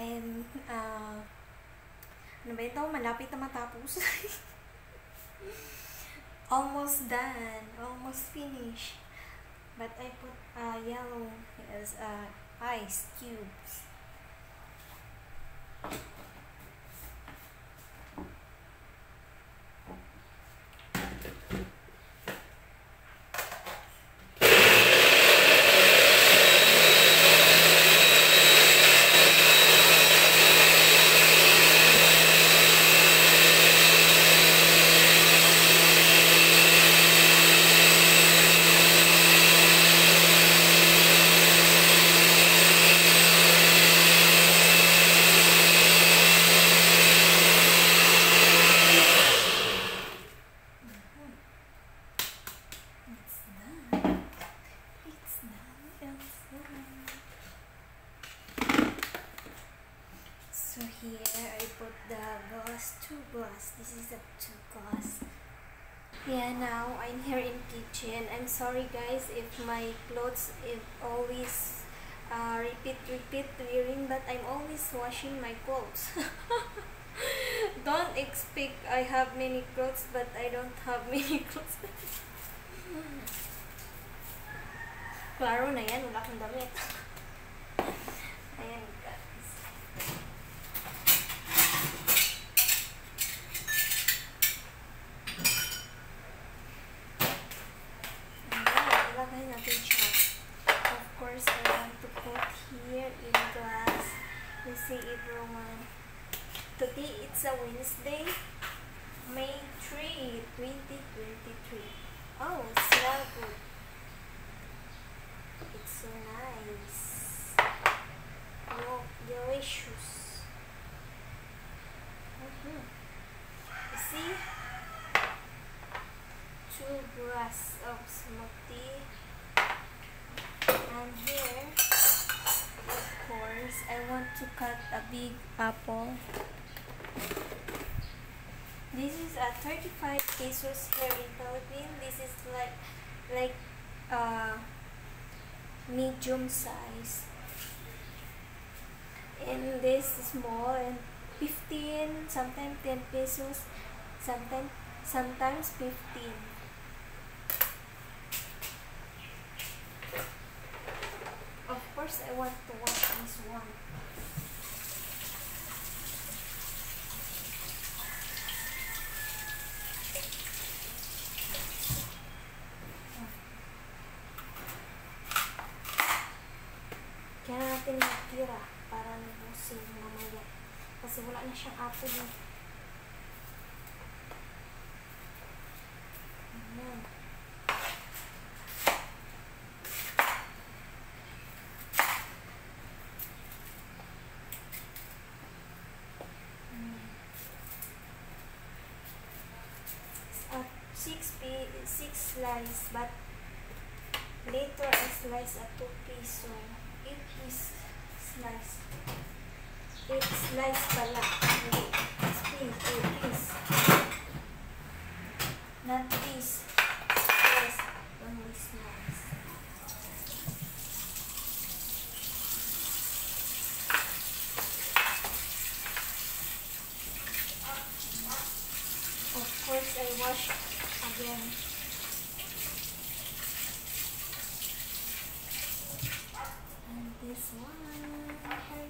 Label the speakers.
Speaker 1: I'm, ano ba ito? Malapit na matapos. Almost done. Almost finished. But I put yellow as ice cubes. So here I put the glass, 2 glass. This is a 2 glass. Yeah, now I'm here in kitchen. I'm sorry guys if my clothes is always repeat wearing, but I'm always washing my clothes. Don't expect I have many clothes, but I don't have many clothes. Klaro na yan, wala kang damit. Ayan guys. Ayan, ilagay natin siya. Of course, I want to put here in glass. Let's see if Roman. Today it's a Wednesday, May 3, 2023. Oh, it's so good. It's so nice. Oh, delicious. You see? 2 glass of smoothie. And here, of course, I want to cut a big apple. This is a 35 pesos here in Philippines. This is like medium size, and this is small, and 15, sometimes 10 pesos, sometimes 15. Of course, I want to wash this one. Kaya natin matira para nabusin mamaya. Kasi wala na siyang apple eh. Ayan. Six slice, but later I slice at 2 piso. 8 piece slice. 8 slice pala. Wait, it's piece. 8 piece. Not piece. Slice. Only slice. Of course, I wash again. This one.